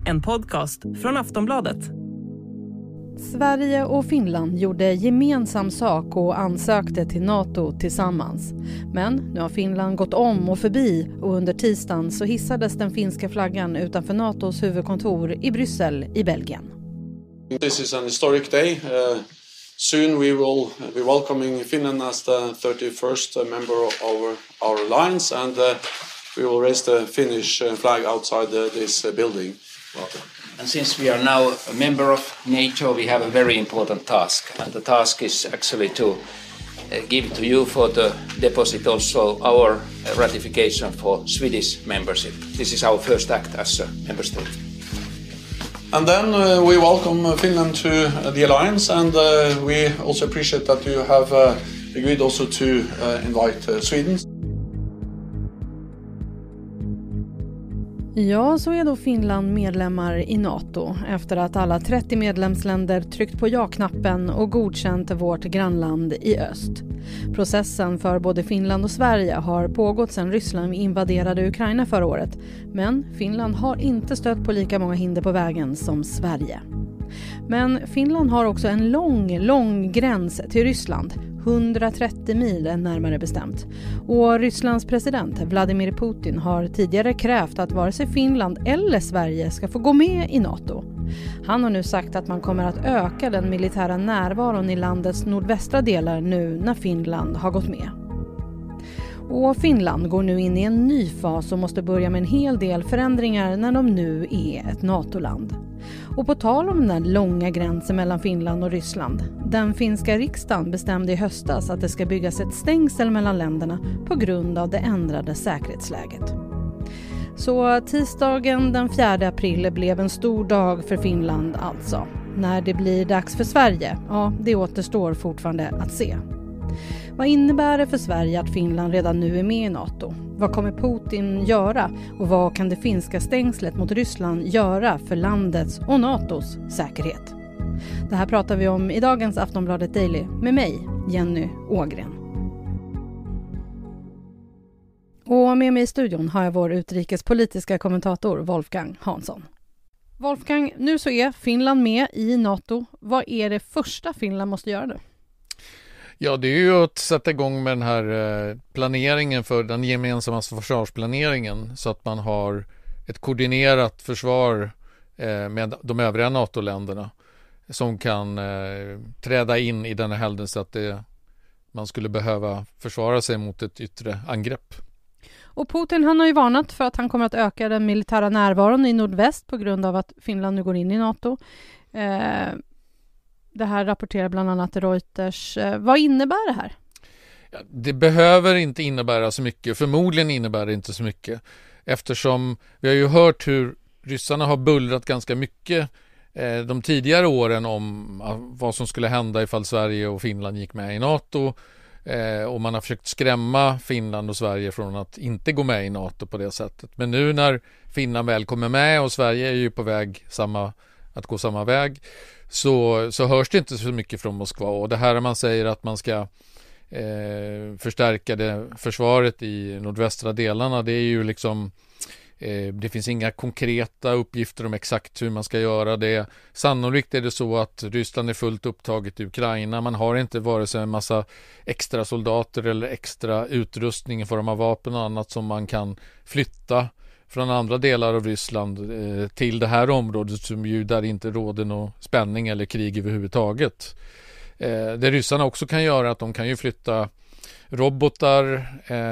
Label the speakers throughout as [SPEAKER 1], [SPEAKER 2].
[SPEAKER 1] en podcast från Aftonbladet.
[SPEAKER 2] Sverige och Finland gjorde gemensam sak och ansökte till NATO tillsammans. Men nu har Finland gått om och förbi och under tisdagen så hissades den finska flaggan utanför NATOs huvudkontor i Bryssel i Belgien.
[SPEAKER 3] This is an historic day. Soon we will be welcoming Finland as the 31st member of our alliance, and we will raise the Finnish flag outside this building.
[SPEAKER 4] And since we are now a member of NATO, we have a very important task, and the task is actually to give to you for the deposit also our ratification for Swedish membership. This is our first act as a member state.
[SPEAKER 3] And then we welcome Finland to the alliance, and we also appreciate that you have agreed also to invite Sweden.
[SPEAKER 2] Ja, så är då Finland medlemmar i NATO efter att alla 30 medlemsländer tryckt på ja-knappen och godkänt vårt grannland i öst. Processen för både Finland och Sverige har pågått sedan Ryssland invaderade Ukraina förra året. Men Finland har inte stött på lika många hinder på vägen som Sverige. Men Finland har också en lång gräns till Ryssland. 130 mil närmare bestämt. Och Rysslands president Vladimir Putin har tidigare krävt att vare sig Finland eller Sverige ska få gå med i NATO. Han har nu sagt att man kommer att öka den militära närvaron i landets nordvästra delar nu när Finland har gått med. Och Finland går nu in i en ny fas och måste börja med en hel del förändringar när de nu är ett NATO-land. Och på tal om den här långa gränsen mellan Finland och Ryssland. Den finska riksdagen bestämde i höstas att det ska byggas ett stängsel mellan länderna på grund av det ändrade säkerhetsläget. Så tisdagen den 4 april blev en stor dag för Finland alltså. När det blir dags för Sverige, ja det återstår fortfarande att se. Vad innebär det för Sverige att Finland redan nu är med i NATO? Vad kommer Putin göra? Och vad kan det finska stängslet mot Ryssland göra för landets och NATOs säkerhet? Det här pratar vi om i dagens Aftonbladet Daily med mig, Jenny Ågren. Och med mig i studion har jag vår utrikespolitiska kommentator Wolfgang Hansson. Wolfgang, nu så är Finland med i NATO. Vad är det första Finland måste göra nu?
[SPEAKER 5] Ja, det är ju att sätta igång med den här planeringen för den gemensamma försvarsplaneringen så att man har ett koordinerat försvar med de övriga NATO-länderna som kan träda in i den här händelsen att man skulle behöva försvara sig mot ett yttre angrepp.
[SPEAKER 2] Och Putin han har ju varnat för att han kommer att öka den militära närvaron i nordväst på grund av att Finland nu går in i NATO. Det här rapporterar bland annat Reuters. Vad innebär det här?
[SPEAKER 5] Ja, det behöver inte innebära så mycket. Förmodligen innebär det inte så mycket. Eftersom vi har ju hört hur ryssarna har bullrat ganska mycket de tidigare åren om vad som skulle hända ifall Sverige och Finland gick med i NATO. Och man har försökt skrämma Finland och Sverige från att inte gå med i NATO på det sättet. Men nu när Finland väl kommer med och Sverige är ju på väg att gå samma väg så hörs det inte så mycket från Moskva. Och det här man säger att man ska förstärka det försvaret i nordvästra delarna, det är ju liksom det finns inga konkreta uppgifter om exakt hur man ska göra det. Sannolikt är det så att Ryssland är fullt upptaget i Ukraina. Man har inte vare sig en massa extra soldater eller extra utrustning i form av vapen och annat som man kan flytta från andra delar av Ryssland till det här området som ju där inte råder någon spänning eller krig överhuvudtaget. Det ryssarna också kan göra att de kan ju flytta robotar,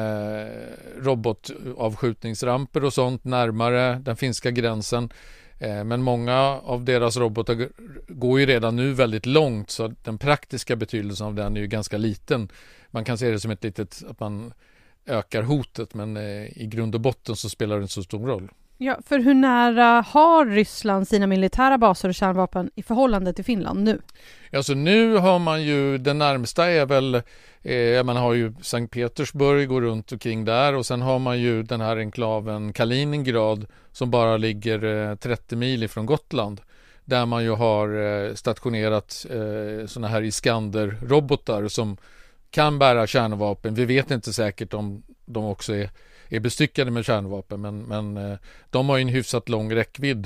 [SPEAKER 5] robotavskjutningsramper och sånt närmare den finska gränsen. Men många av deras robotar går ju redan nu väldigt långt så den praktiska betydelsen av den är ju ganska liten. Man kan se det som att man ökar hotet, men i grund och botten så spelar det inte så stor roll.
[SPEAKER 2] Ja, för hur nära har Ryssland sina militära baser och kärnvapen i förhållande till Finland nu?
[SPEAKER 5] Alltså nu har man ju, den närmsta är väl, man har ju Sankt Petersburg går runt omkring där och sen har man ju den här enklaven Kaliningrad som bara ligger 30 mil ifrån Gotland. Där man ju har stationerat såna här Iskander-robotar som kan bära kärnvapen. Vi vet inte säkert om de också är bestyckade med kärnvapen men de har ju en hyfsat lång räckvidd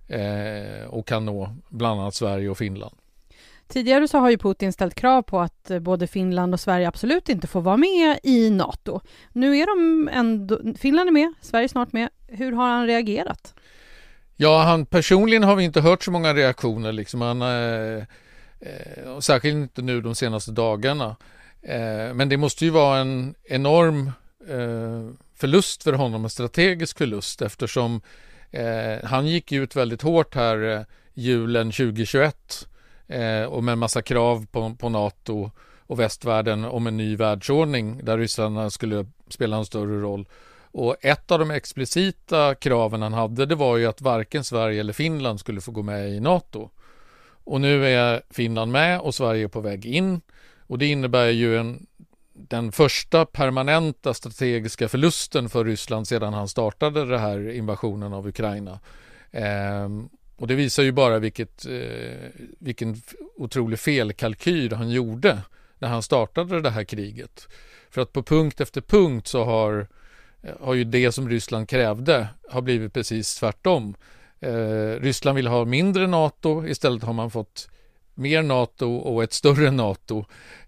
[SPEAKER 5] och kan nå bland annat Sverige och Finland.
[SPEAKER 2] Tidigare så har ju Putin ställt krav på att både Finland och Sverige absolut inte får vara med i NATO. Nu är Finland är med, Sverige är snart med. Hur har han reagerat?
[SPEAKER 5] Ja, personligen har vi inte hört så många reaktioner. Liksom. Särskilt inte nu de senaste dagarna. Men det måste ju vara en enorm förlust för honom, en strategisk förlust, eftersom han gick ut väldigt hårt här julen 2021 och med en massa krav på NATO och västvärlden om en ny världsordning där ryssarna skulle spela en större roll. Och ett av de explicita kraven han hade, det var ju att varken Sverige eller Finland skulle få gå med i NATO. Och nu är Finland med och Sverige är på väg in. Och det innebär ju den första permanenta strategiska förlusten för Ryssland sedan han startade den här invasionen av Ukraina. Och det visar ju bara vilken otrolig felkalkyl han gjorde när han startade det här kriget. För att på punkt efter punkt så har ju det som Ryssland krävde har blivit precis tvärtom. Ryssland vill ha mindre NATO, istället har man fått mer NATO och ett större NATO.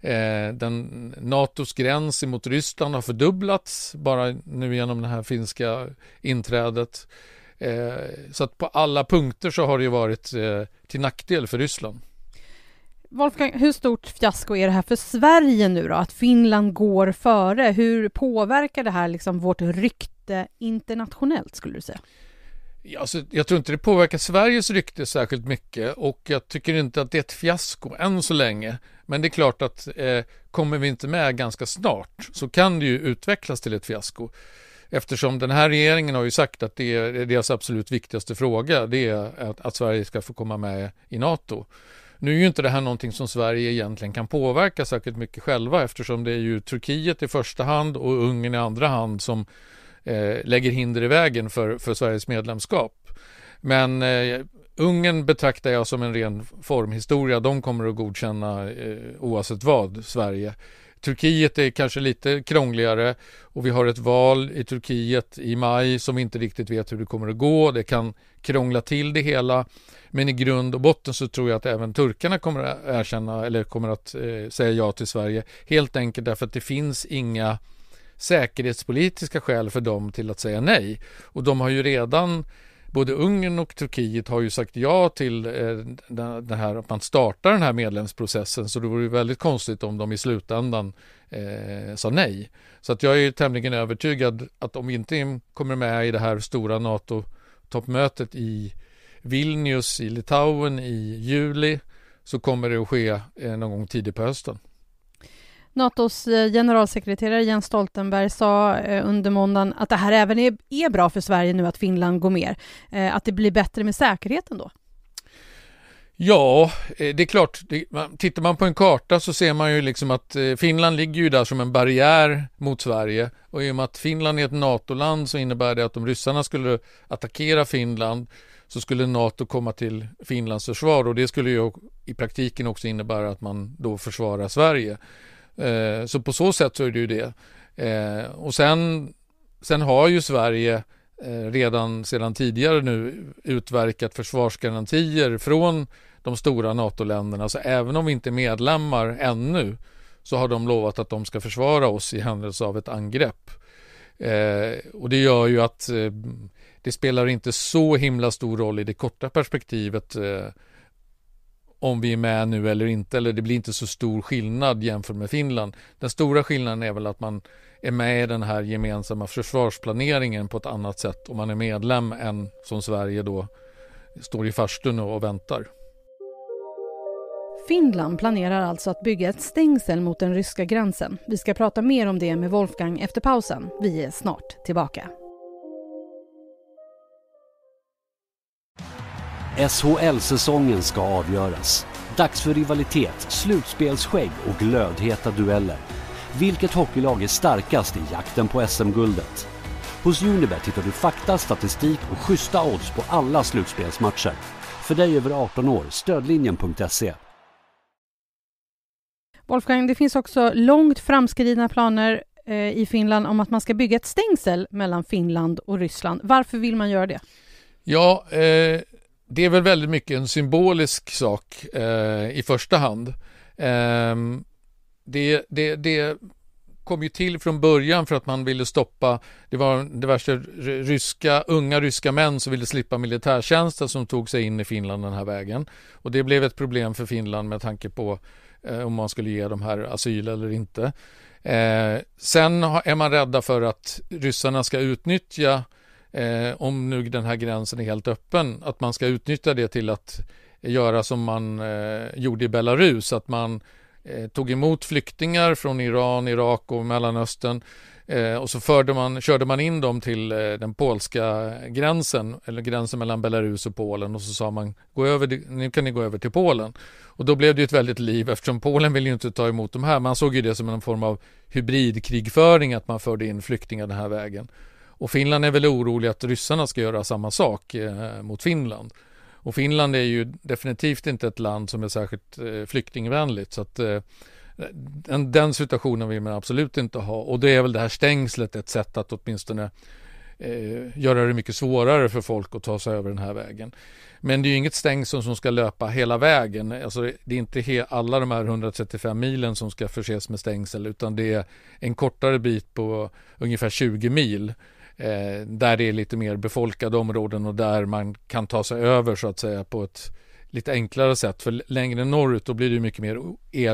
[SPEAKER 5] NATOs gräns mot Ryssland har fördubblats bara nu genom det här finska inträdet. Så att på alla punkter så har det ju varit till nackdel för Ryssland.
[SPEAKER 2] Wolfgang, hur stort fiasko är det här för Sverige nu då? Att Finland går före. Hur påverkar det här liksom vårt rykte internationellt, skulle du säga?
[SPEAKER 5] Ja, alltså, jag tror inte det påverkar Sveriges rykte särskilt mycket, och jag tycker inte att det är ett fiasko än så länge. Men det är klart att kommer vi inte med ganska snart så kan det ju utvecklas till ett fiasko. Eftersom den här regeringen har ju sagt att det är deras absolut viktigaste fråga, det är att Sverige ska få komma med i NATO. Nu är ju inte det här någonting som Sverige egentligen kan påverka särskilt mycket själva, eftersom det är ju Turkiet i första hand och Ungern i andra hand som lägger hinder i vägen för Sveriges medlemskap. Men Ungern betraktar jag som en ren formhistoria. De kommer att godkänna oavsett vad Sverige. Turkiet är kanske lite krångligare och vi har ett val i Turkiet i maj som vi inte riktigt vet hur det kommer att gå. Det kan krångla till det hela, men i grund och botten så tror jag att även turkarna kommer att erkänna eller kommer att säga ja till Sverige. Helt enkelt därför att det finns inga säkerhetspolitiska skäl för dem till att säga nej. Och de har ju redan, både Ungern och Turkiet har ju sagt ja till det här, att man startar den här medlemsprocessen, så det vore ju väldigt konstigt om de i slutändan sa nej. Så att jag är tämligen övertygad att om vi inte kommer med i det här stora NATO-toppmötet i Vilnius i Litauen i juli, så kommer det att ske någon gång tidigt på hösten.
[SPEAKER 2] NATOs generalsekreterare Jens Stoltenberg sa under måndagen att det här även är bra för Sverige nu att Finland går med. Att det blir bättre med säkerheten då?
[SPEAKER 5] Ja, det är klart. Tittar man på en karta så ser man ju liksom att Finland ligger ju där som en barriär mot Sverige. Och i och med att Finland är ett NATO-land så innebär det att om ryssarna skulle attackera Finland så skulle NATO komma till Finlands försvar. Och det skulle ju i praktiken också innebära att man då försvarar Sverige. Så på så sätt så är det ju det. Och sen har ju Sverige redan sedan tidigare nu utverkat försvarsgarantier från de stora NATO-länderna. Så även om vi inte är medlemmar ännu så har de lovat att de ska försvara oss i händelse av ett angrepp. Och det gör ju att det spelar inte så himla stor roll i det korta perspektivet om vi är med nu eller inte, eller det blir inte så stor skillnad jämfört med Finland. Den stora skillnaden är väl att man är med i den här gemensamma försvarsplaneringen på ett annat sätt om man är medlem än som Sverige då står i farstun och väntar.
[SPEAKER 2] Finland planerar alltså att bygga ett stängsel mot den ryska gränsen. Vi ska prata mer om det med Wolfgang efter pausen. Vi är snart tillbaka.
[SPEAKER 6] SHL-säsongen ska avgöras. Dags för rivalitet, slutspelsskägg och glödheta dueller. Vilket hockeylag är starkast i jakten på SM-guldet? Hos Unibet hittar du fakta, statistik och schyssta odds på alla slutspelsmatcher. För dig över 18 år, stödlinjen.se.
[SPEAKER 2] Wolfgang, det finns också långt framskridna planer i Finland om att man ska bygga ett stängsel mellan Finland och Ryssland. Varför vill man göra det?
[SPEAKER 5] Ja, det är väl väldigt mycket en symbolisk sak i första hand. Det kom ju till från början för att man ville stoppa, det var diverse unga ryska män som ville slippa militärtjänsten som tog sig in i Finland den här vägen. Och det blev ett problem för Finland med tanke på om man skulle ge de här asyl eller inte. Sen är man rädda för att ryssarna ska utnyttja, om nu den här gränsen är helt öppen, att man ska utnyttja det till att göra som man gjorde i Belarus, att man tog emot flyktingar från Iran, Irak och Mellanöstern och så körde man in dem till den polska gränsen, eller gränsen mellan Belarus och Polen, och så sa man nu kan ni gå över till Polen. Och då blev det ju ett väldigt liv eftersom Polen vill ju inte ta emot de här. Man såg ju det som en form av hybridkrigföring att man förde in flyktingar den här vägen. Och Finland är väl orolig att ryssarna ska göra samma sak mot Finland. Och Finland är ju definitivt inte ett land som är särskilt flyktingvänligt, så att den situationen vill man absolut inte ha. Och det är väl det här stängslet ett sätt att åtminstone göra det mycket svårare för folk att ta sig över den här vägen. Men det är ju inget stängsel som ska löpa hela vägen. Alltså det är inte alla de här 135 milen som ska förses med stängsel, utan det är en kortare bit på ungefär 20 mil. Där det är lite mer befolkade områden och där man kan ta sig över så att säga på ett lite enklare sätt. För längre norrut då blir det mycket mer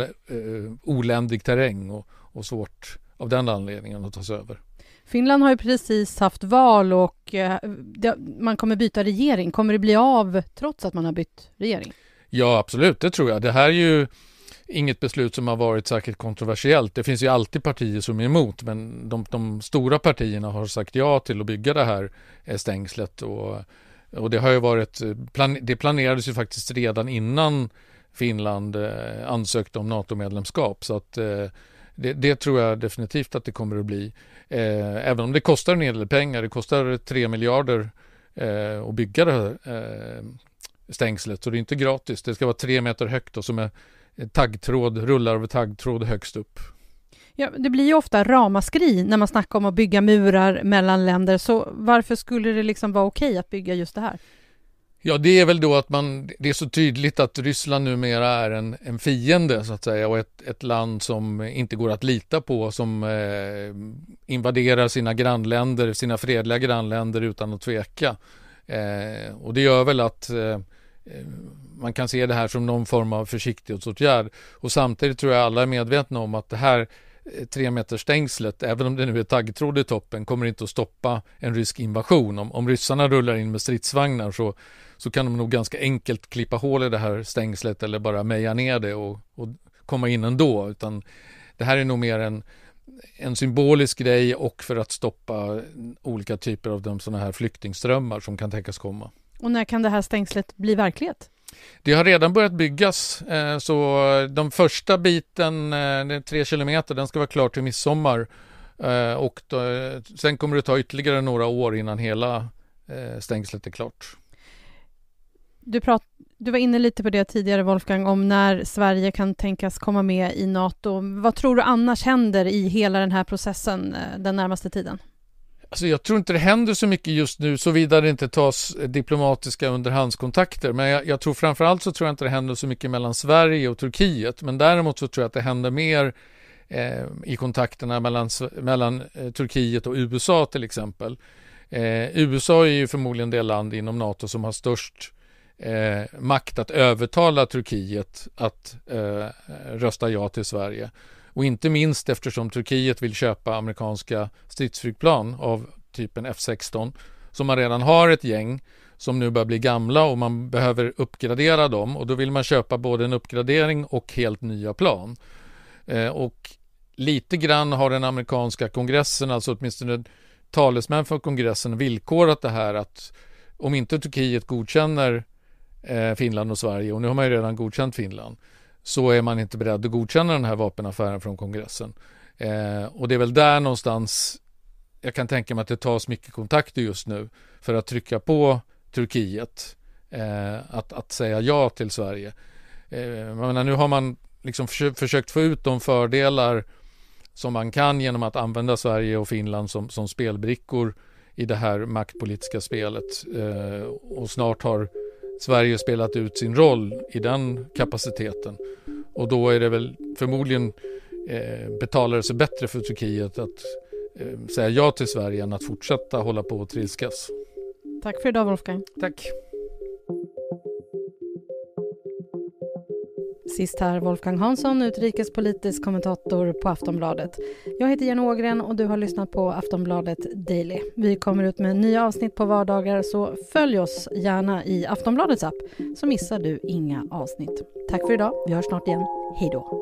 [SPEAKER 5] oländig terräng och svårt av den anledningen att ta sig över.
[SPEAKER 2] Finland har ju precis haft val och man kommer byta regering. Kommer det bli av trots att man har bytt regering?
[SPEAKER 5] Ja, absolut, det tror jag. Det här är ju inget beslut som har varit särskilt kontroversiellt. Det finns ju alltid partier som är emot, men de stora partierna har sagt ja till att bygga det här stängslet och det har ju varit det planerades ju faktiskt redan innan Finland ansökte om NATO-medlemskap, så att det tror jag definitivt att det kommer att bli. Även om det kostar en hel del pengar, det kostar 3 miljarder att bygga det här stängslet, så det är inte gratis. Det ska vara 3 meter högt och som är rullar över taggtråd högst upp.
[SPEAKER 2] Ja, det blir ju ofta ramaskri när man snackar om att bygga murar mellan länder, så varför skulle det liksom vara okej att bygga just det här?
[SPEAKER 5] Ja, det är väl då att det är så tydligt att Ryssland numera är en fiende så att säga, och ett land som inte går att lita på, som invaderar sina fredliga grannländer utan att tveka. Och det gör väl att man kan se det här som någon form av försiktighetsåtgärd. Och samtidigt tror jag alla är medvetna om att det här 3 meter stängslet, även om det nu är taggtråd i toppen, kommer inte att stoppa en rysk invasion. Om ryssarna rullar in med stridsvagnar så kan de nog ganska enkelt klippa hål i det här stängslet eller bara meja ner det och komma in ändå. Utan det här är nog mer en symbolisk grej och för att stoppa olika typer av sådana här flyktingströmmar som kan tänkas komma. Och
[SPEAKER 2] när kan det här stängslet bli verklighet?
[SPEAKER 5] Det har redan börjat byggas, så de första biten, 3 kilometer, den ska vara klar till midsommar. Och sen kommer det ta ytterligare några år innan hela stängslet är klart.
[SPEAKER 2] Du var inne lite på det tidigare, Wolfgang, om när Sverige kan tänkas komma med i NATO. Vad tror du annars händer i hela den här processen den närmaste tiden?
[SPEAKER 5] Alltså jag tror inte det händer så mycket just nu, såvida det inte tas diplomatiska underhandskontakter. Men jag tror framförallt så tror jag inte det händer så mycket mellan Sverige och Turkiet. Men däremot så tror jag att det händer mer i kontakterna mellan Turkiet och USA till exempel. USA är ju förmodligen det land inom NATO som har störst makt att övertala Turkiet att rösta ja till Sverige. Och inte minst eftersom Turkiet vill köpa amerikanska stridsflygplan av typen F-16 som man redan har ett gäng som nu börjar bli gamla och man behöver uppgradera dem, och då vill man köpa både en uppgradering och helt nya plan. Och lite grann har den amerikanska kongressen, alltså åtminstone talesmän för kongressen, villkorat det här att om inte Turkiet godkänner Finland och Sverige, och nu har man ju redan godkänt Finland, så är man inte beredd att godkänna den här vapenaffären från kongressen. Och det är väl där någonstans jag kan tänka mig att det tas mycket kontakter just nu för att trycka på Turkiet att säga ja till Sverige. Men nu har man liksom försökt få ut de fördelar som man kan genom att använda Sverige och Finland som spelbrickor i det här maktpolitiska spelet. Och snart har Sverige spelat ut sin roll i den kapaciteten. Och då är det väl förmodligen betalar det sig bättre för Turkiet att säga ja till Sverige än att fortsätta hålla på och trilskas.
[SPEAKER 2] Tack för idag, Wolfgang.
[SPEAKER 5] Tack.
[SPEAKER 2] Sist här Wolfgang Hansson, utrikespolitisk kommentator på Aftonbladet. Jag heter Jenny Ågren och du har lyssnat på Aftonbladet Daily. Vi kommer ut med nya avsnitt på vardagar, så följ oss gärna i Aftonbladets app så missar du inga avsnitt. Tack för idag, vi hörs snart igen. Hej då!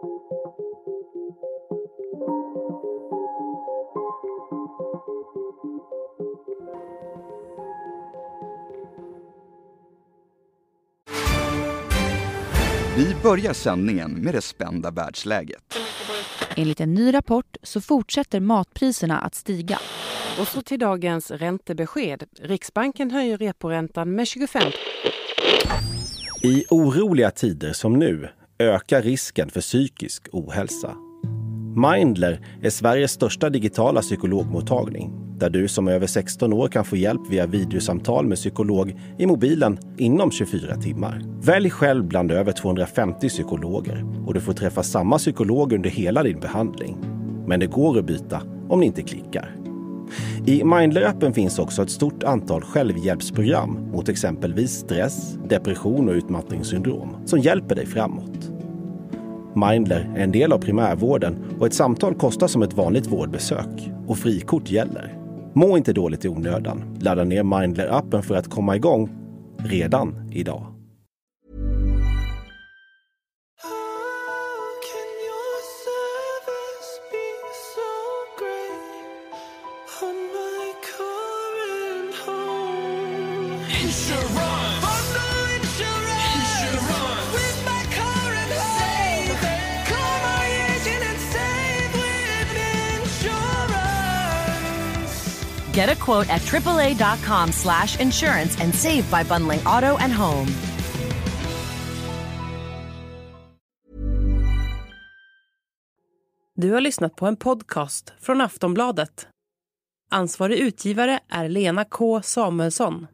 [SPEAKER 7] Vi börjar sändningen med det spända världsläget.
[SPEAKER 8] Enligt en ny rapport så fortsätter matpriserna att stiga.
[SPEAKER 9] Och så till dagens räntebesked. Riksbanken höjer reporäntan med 25.
[SPEAKER 10] I oroliga tider som nu ökar risken för psykisk ohälsa. Mindler är Sveriges största digitala psykologmottagning, där du som är över 16 år kan få hjälp via videosamtal med psykolog i mobilen inom 24 timmar. Välj själv bland över 250 psykologer och du får träffa samma psykolog under hela din behandling. Men det går att byta om ni inte klickar. I Mindler-appen finns också ett stort antal självhjälpsprogram mot exempelvis stress, depression och utmattningssyndrom som hjälper dig framåt. Mindler är en del av primärvården och ett samtal kostar som ett vanligt vårdbesök och frikort gäller. Må inte dåligt i onödan. Ladda ner Mindler-appen för att komma igång redan idag.
[SPEAKER 11] Get a quote at AAA.com/insurance and save by bundling auto and home.
[SPEAKER 1] Du har lyssnat på en podcast från Aftonbladet. Ansvarig utgivare är Lena K. Samuelsson.